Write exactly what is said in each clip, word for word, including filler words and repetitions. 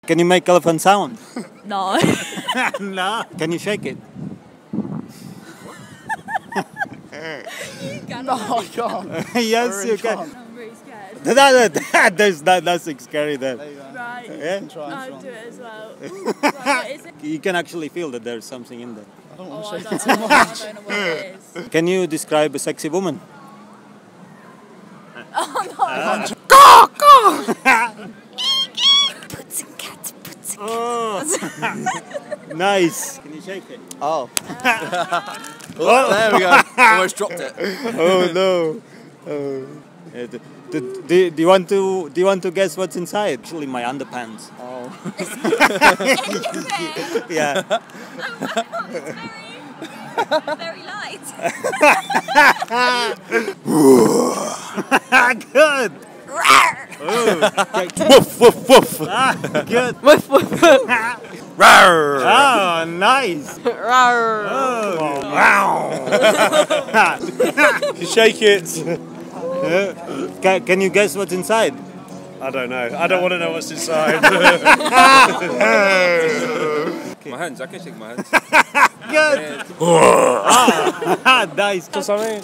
Can you make elephant sound? No. No. Can you shake it? You No, I can't. Yes, I really you can. can't. I'm really scared. That, that, that's, that, that's scary then. There you go. Right. Yeah? Try and I'll try. do it as well. Right, what is it? You can actually feel that there's something in there. I don't Oh, want I to don't, shake it I too don't, I much. don't know what it is. Can you describe a sexy woman? Oh, nice. Can you shake it? Oh. Oh, there we go. Almost dropped it. Oh no. Oh. Yeah, do, do, do, do you want to do you want to guess what's inside? Actually, my underpants. Oh. Yeah. Very light. Good. Oh. Woof woof woof. Ah, good. Woof woof. Oh, nice. Rawr. Oh, wow. You shake it. Can, can you guess what's inside? I don't know. I don't want to know what's inside. My hands. I can shake my hands. Good. Ah, nice. Or something.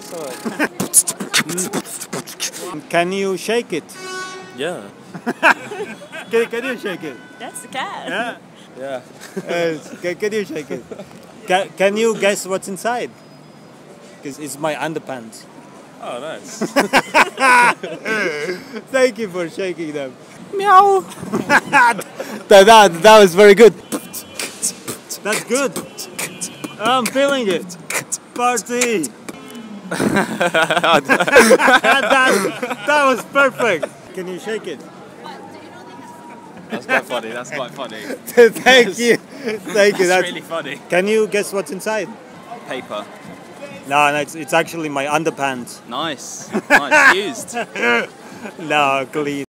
something. Can you shake it? Yeah. Can, can you shake it? That's the cat. Yeah. Yeah. Yes. Can, can you shake it? Can, can you guess what's inside? Because it's my underpants. Oh, nice. Thank you for shaking them. Meow. that, that, that was very good. That's good. I'm feeling it. Party. that, that was perfect. Can you shake it? That's quite funny. That's quite funny. Thank you. Thank you. That's That's really funny. Can you guess what's inside? Paper. No, no, it's, it's actually my underpants. Nice. Nice. Used. No, clean.